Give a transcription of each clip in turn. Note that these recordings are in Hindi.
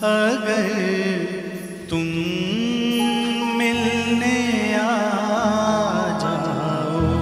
अगर तुम मिलने आ जाओ।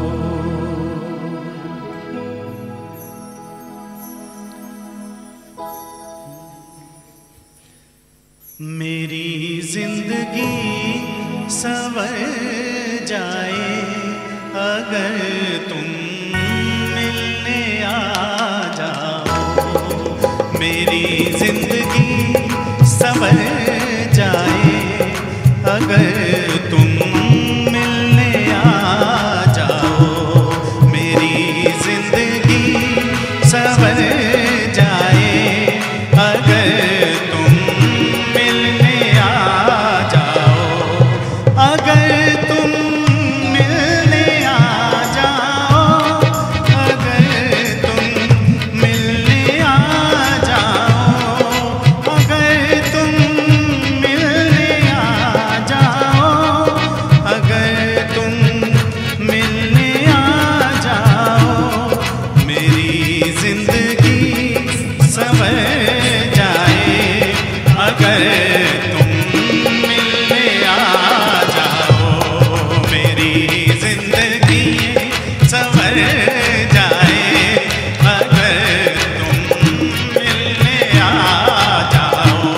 मेरी जिंदगी संवर जाए अगर तुम मिलने आ जाओ। मेरी जिंदगी संवर जाए अगर तुम मिलने आ जाओ। मेरी जिंदगी संवर जाए अगर तुम मिलने आ जाओ। अगर तुम मिलने आ जाओ। अगर तुम मिलने आ जाओ। अगर तुम मिलने आ जाओ। अगर तुम मिलने आ जाओ। मेरी जिंदगी संवर जाए अगर तुम मिलने आ जाओ। मेरी जिंदगी संवर जाए अगर तुम मिलने आ जाओ।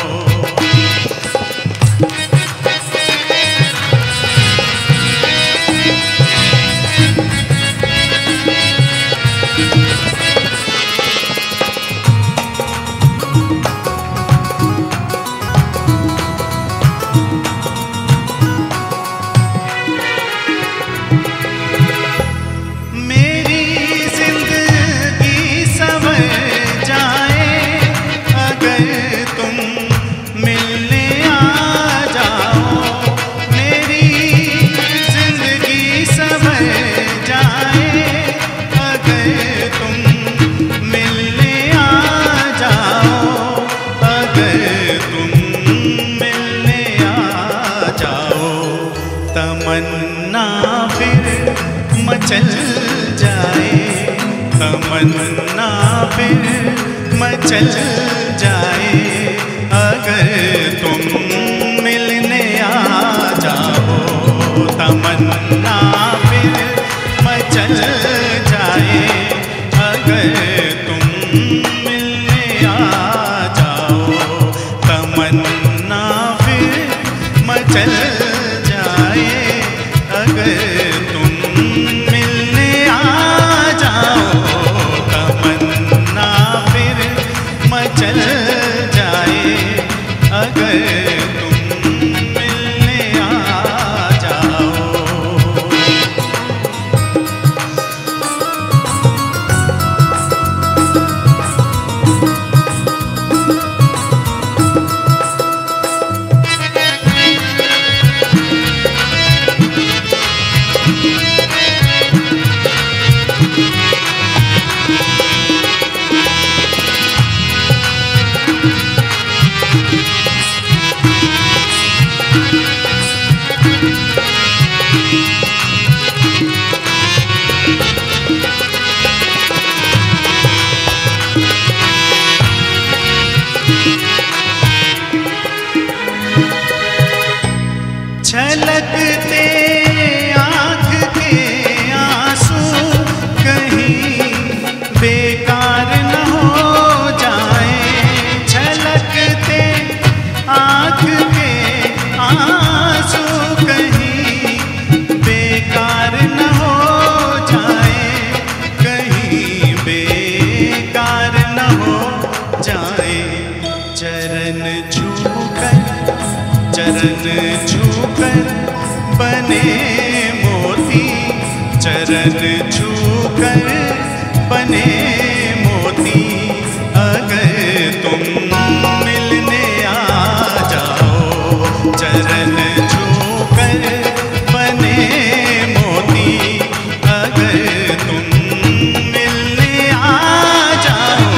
मेरी जिंदगी संवर जाए अगर तुम मिलने आ जाओ। मेरी जिंदगी संवर जाए अगर तुम मिलने आ जाओ। अगर तुम मिलने आ जाओ। तमन्ना फिर मचल जाए। तमन्ना फिर मचल जाए अगर तुम मिलने आ जाओ। तमन्ना फिर मचल जाए अगर तुम मिलने आ जाओ। तमन्ना फिर मचल जाए अगर तुम मिलने आ जाओ। तमन्ना फिर मचल जाए अगर तुम मिलने आ जाओ। छलकते आँख के आंसू कहीं बेकार न हो जाए। छलकते आँख के आंसू कहीं बेकार न हो जाए। कहीं बेकार न हो जाए। चरण छूकर बने मोती। चरण छूकर बने मोती अगर तुम मिलने आ जाओ। चरण छूकर बने मोती अगर तुम मिलने आ जाओ।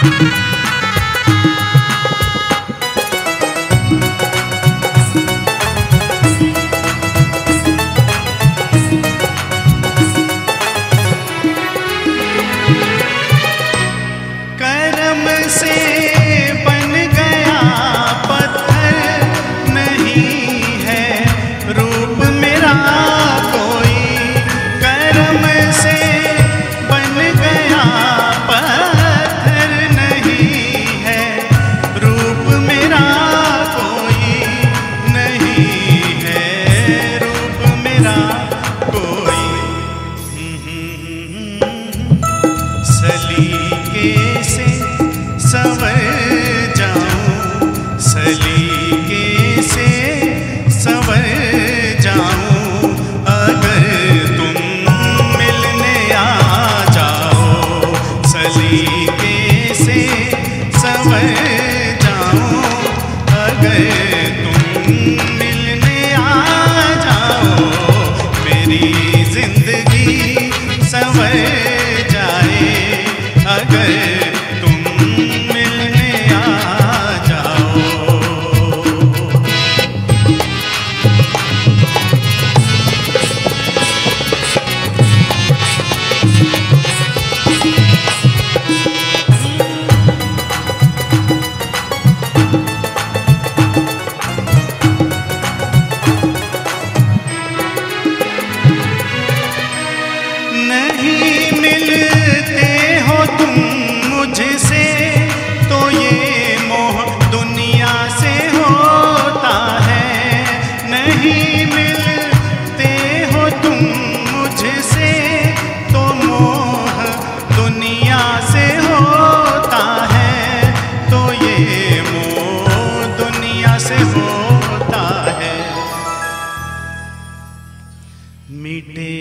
मिटे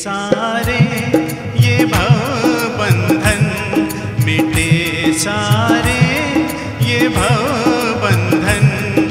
सारे ये भव बंधन, मिटे सारे ये भव बंधन,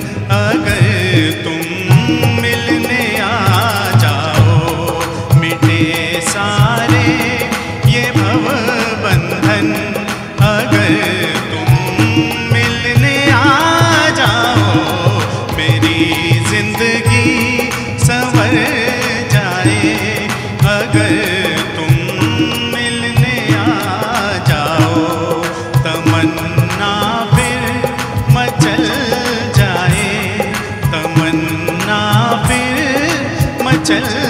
अगर तुम मिलने आ जाओ। मिटे सारे ये भव बंधन, अगर तुम मिलने आ जाओ। मेरी जिंदगी संवर जाए, अगर तुम मिलने आ जाओ। तमन्ना फिर मचल जाए, तमन्ना फिर मचल